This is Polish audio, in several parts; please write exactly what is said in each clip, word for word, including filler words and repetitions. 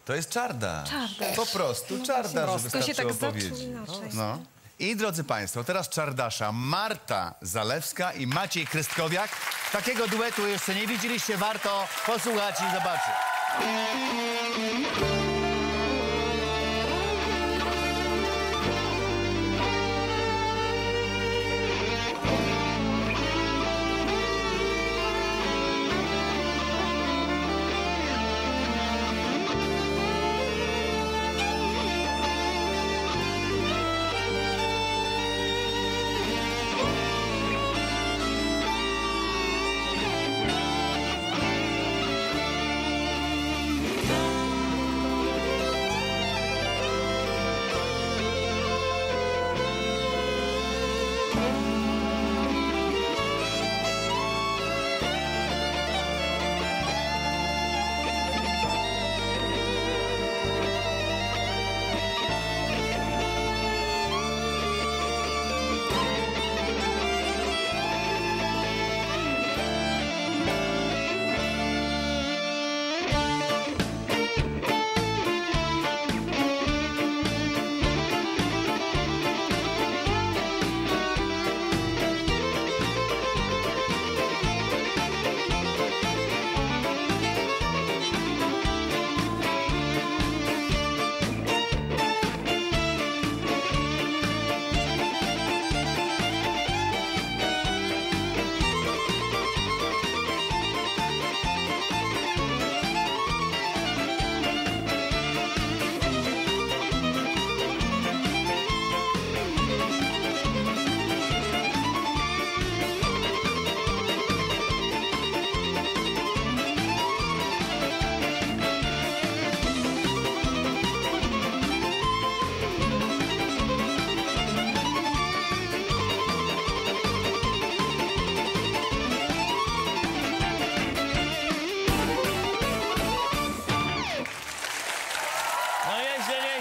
To jest czarda. Czardasz. Po prostu No czardasz, właśnie, wystarczy tylko się tak opowiedzieć. zaczął inaczej. No. I drodzy Państwo, teraz czardasza Marta Zalewska i Maciej Krystkowiak. Takiego duetu jeszcze nie widzieliście, warto posłuchać i zobaczyć.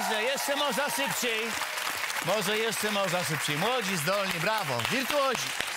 Jeszcze można szybciej. Może jeszcze można szybciej. Młodzi, zdolni, brawo, wirtuozi.